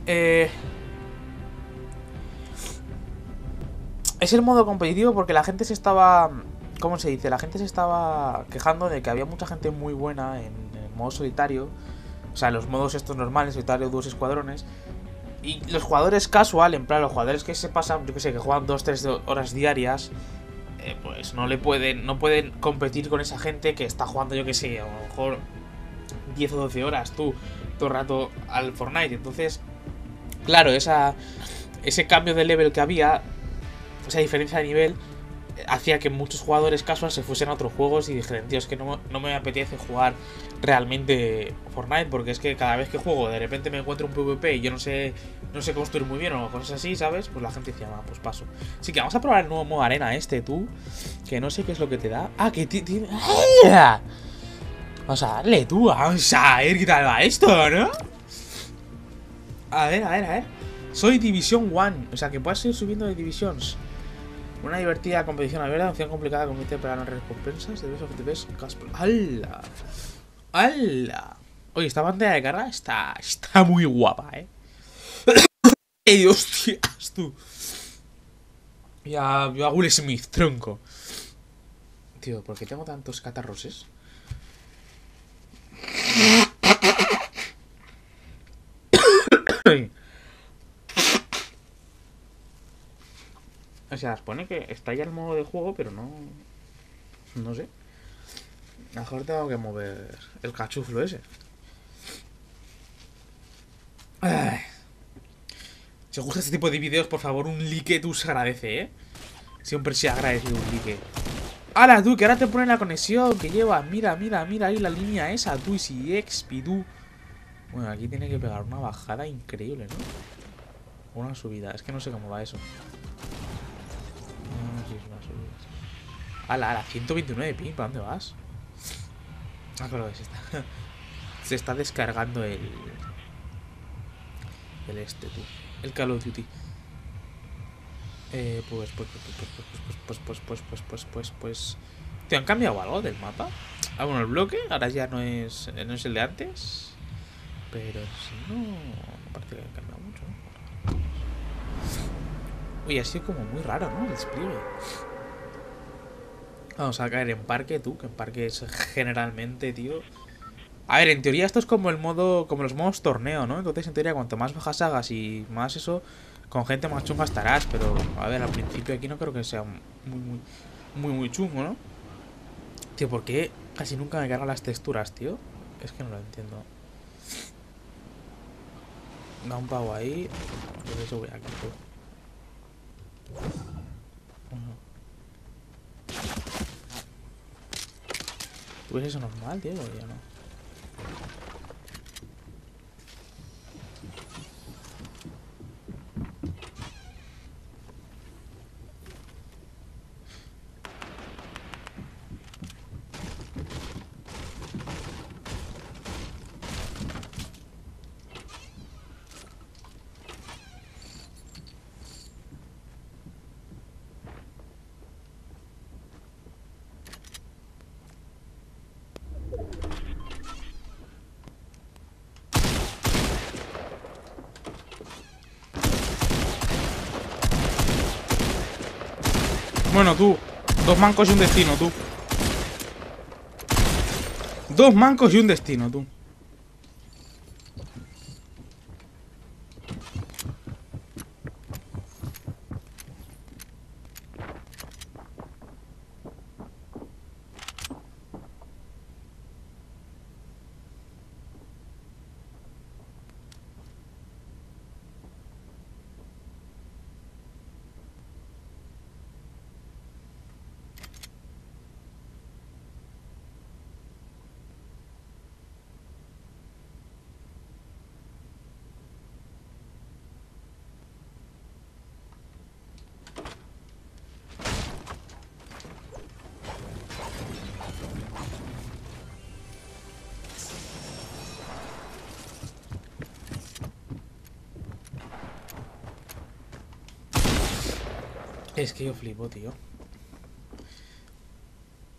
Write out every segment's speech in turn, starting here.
Es el modo competitivo porque la gente se estaba... ¿Cómo se dice? La gente se estaba quejando de que había mucha gente muy buena en el modo solitario. O sea, los modos estos normales, solitario, dúos, escuadrones. Y los jugadores casual, en plan, los jugadores que se pasan, yo que sé, que juegan 2-3 horas diarias, pues no pueden competir con esa gente que está jugando, yo que sé, a lo mejor 10 o 12 horas tú, todo el rato al Fortnite. Entonces, claro, ese cambio de level que había, esa diferencia de nivel, hacía que muchos jugadores casual se fuesen a otros juegos y dijeran, tío, es que no me apetece jugar realmente Fortnite, porque es que cada vez que juego de repente me encuentro un PvP y yo no sé construir muy bien o cosas así, ¿sabes? Pues la gente decía, pues paso. Así que vamos a probar el nuevo modo arena tú, que no sé qué es lo que te da. Ah, que tiene... Vamos a darle tú, vamos a ver qué tal va esto, ¿no? A ver. Soy División 1, o sea que puedes ir subiendo de divisions. Una divertida competición abierta, opción complicada, compite para no recompensas. Debes FTPs, Casper. ¡Hala! ¡Hala! Oye, esta pantalla de carga está muy guapa, ¡Ey, hostias, tú! Ya, yo a Will Smith, tronco. Tío, ¿por qué tengo tantos catarroses? O sea, pone que está ya el modo de juego, pero no... No sé. Mejor tengo que mover el cachuflo ese. Ay. Si os gusta este tipo de vídeos, por favor, un like tú se agradece, Siempre se agradece un like. ¡Hala, tú! Que ahora te ponen la conexión que llevas. Mira ahí la línea esa, tú. Y si expi, tú. Bueno, aquí tiene que pegar una bajada increíble, ¿no? Una subida. Es que no sé cómo va eso. No, si es una subida. ¡Hala! 129 ping. ¿Para dónde vas? Ah, claro, se está descargando el tú. El Call of Duty. Pues. ¿Te han cambiado algo del mapa? Ah, bueno, el bloque ahora ya no es el de antes. Pero si no parece que ha cambiado mucho, ¿no? Uy, ha sido como muy raro, ¿no? El despliegue. Vamos a caer en parque, tú. Que en parque es generalmente, tío. A ver, en teoría esto es como como los modos torneo, ¿no? Entonces, en teoría, cuanto más bajas hagas y más eso, con gente más chunga estarás. Pero, a ver, al principio aquí no creo que sea muy chungo, ¿no? Tío, ¿por qué casi nunca me cargan las texturas, tío? Es que no lo entiendo. Da un pavo ahí. Por eso voy aquí, tío. ¿Tú ves eso normal, tío? O ya no. Bueno, tú. Dos mancos y un destino, tú. Dos mancos y un destino, tú. Es que yo flipo, tío.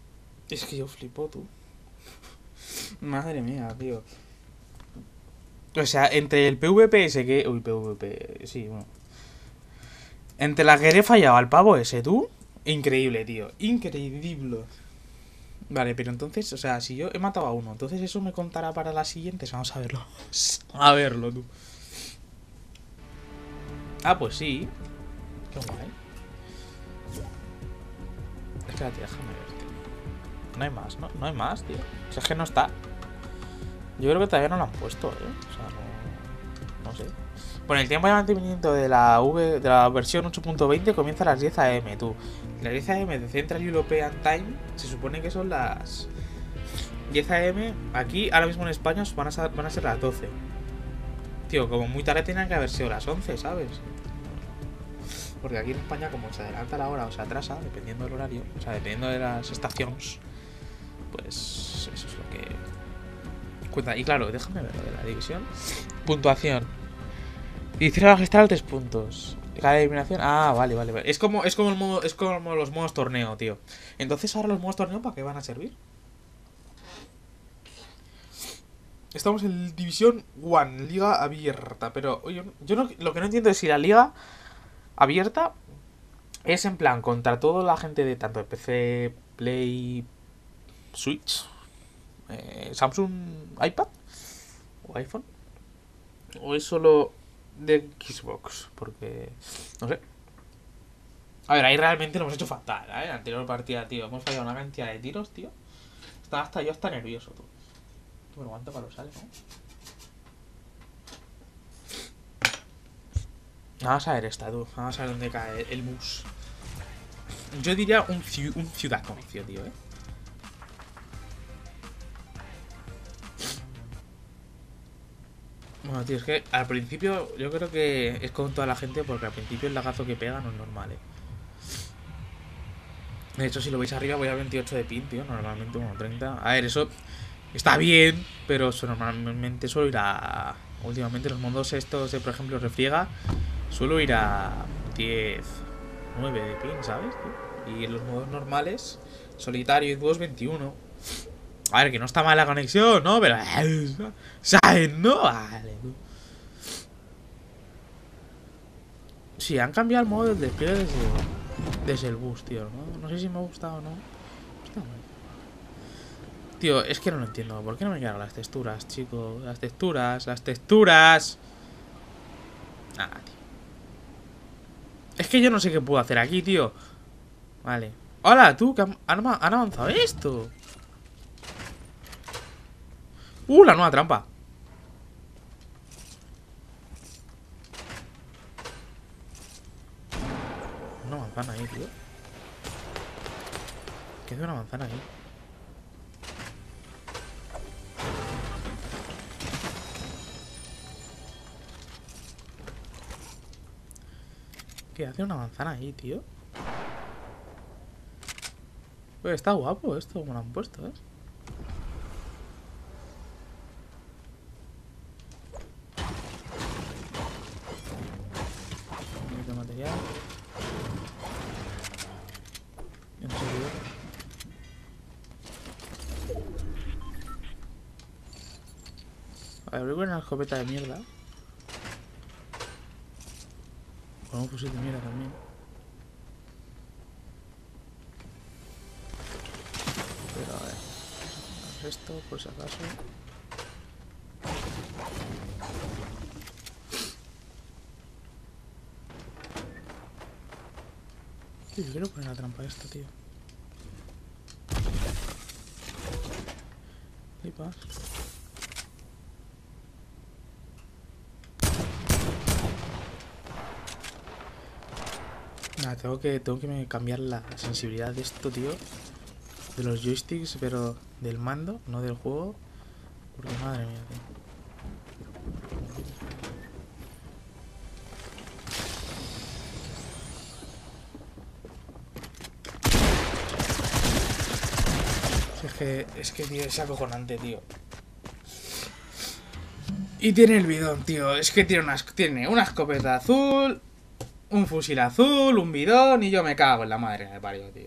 Es que yo flipo, tú. Madre mía, tío. O sea, entre el PvPS que... Uy, PvP... Sí, bueno. Entre la que le he fallado al pavo ese, tú. Increíble, tío. Increíble. Vale, pero entonces, o sea, si yo he matado a uno, entonces eso me contará para las siguientes. Vamos a verlo. A verlo, tú. Ah, pues sí. Qué guay. Espérate, déjame verte. No hay más, ¿no? No hay más, tío. O sea, es que no está. Yo creo que todavía no lo han puesto, ¿eh? O sea, no sé. Bueno, el tiempo de mantenimiento de la versión 8.20 comienza a las 10 AM, tú. Las 10 AM de Central European Time se supone que son las 10 AM. Aquí, ahora mismo en España, van a ser las 12. Tío, como muy tarde tenían que haber sido las 11, ¿sabes? Porque aquí en España, como se adelanta la hora o se atrasa, dependiendo del horario, o sea, dependiendo de las estaciones, pues eso es lo que cuenta. Y claro, déjame ver lo de la división. Puntuación. Edición magistral 3 puntos. Cada eliminación. Ah, vale. Es como el modo. Es como los modos torneo, tío. Entonces ahora los modos torneo, ¿para qué van a servir? Estamos en División 1, Liga Abierta. Pero oye, yo no, lo que no entiendo es si la Liga Abierta es en plan contra toda la gente de tanto de PC, Play, Switch, Samsung, iPad o iPhone. O es solo de Xbox. Porque, no sé. A ver, ahí realmente lo hemos hecho fatal, ¿eh? En la anterior partida, tío. Hemos fallado una cantidad de tiros, tío. Estaba hasta yo hasta nervioso, tú. Qué vergüenza para los sales, ¿no? Vamos a ver esta, tú. Vamos a ver dónde cae el bus. Yo diría un ciudad comercio, tío, ¿eh? Bueno, tío, es que al principio yo creo que es con toda la gente porque al principio el lagazo que pega no es normal, ¿eh? De hecho, si lo veis arriba voy a 28 de pin, tío. Normalmente 1.30. A ver, eso está bien, pero eso normalmente suelo ir a... Últimamente los modos estos de, por ejemplo, refriega, suelo ir a 10, 9 de pin, ¿sabes? Tío? Y en los modos normales, solitario y dúos 21. A ver, que no está mal la conexión, ¿no? Pero... ¿sabes? No vale. Sí, han cambiado el modo del despliegue desde el bus, tío, ¿no? No sé si me ha gustado o no. Está mal. Tío, es que no lo entiendo. ¿Por qué no me quedan las texturas, chicos? Las texturas, las texturas. Nada, tío. Es que yo no sé qué puedo hacer aquí, tío. Vale. Hola, tú, que han avanzado esto. La nueva trampa. Una manzana ahí, tío. ¿Qué hace una manzana ahí? ¿Qué hace una manzana ahí, tío? Pues está guapo esto, como lo han puesto, ¿eh? Un poquito de material. En serio. A ver, voy con una escopeta de mierda. Con un fusil de mierda también. Pero a ver. Esto, por si acaso. Tío, yo quiero poner la trampa esta, tío. Flipas. Nada, tengo que cambiar la sensibilidad de esto, tío. De los joysticks, pero del mando, no del juego. Porque madre mía, tío. Es que, tío, es acojonante, tío. Y tiene el bidón, tío. Es que tiene una escopeta azul, un fusil azul, un bidón y yo me cago en la madre que me parió, tío.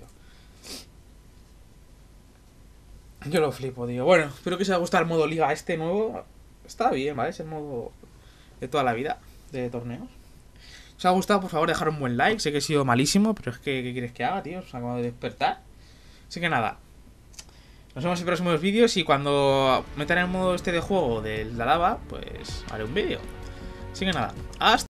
Yo lo flipo, tío. Bueno, espero que os haya gustado el modo liga este nuevo. está bien, ¿vale? Es el modo de toda la vida de torneos. Si os ha gustado, por favor, dejar un buen like. Sé que he sido malísimo, pero es que, ¿qué quieres que haga, tío? Os acabo de despertar. Así que nada. Nos vemos en próximos vídeos y cuando metan el modo este de juego de la lava, pues haré un vídeo. Así que nada. Hasta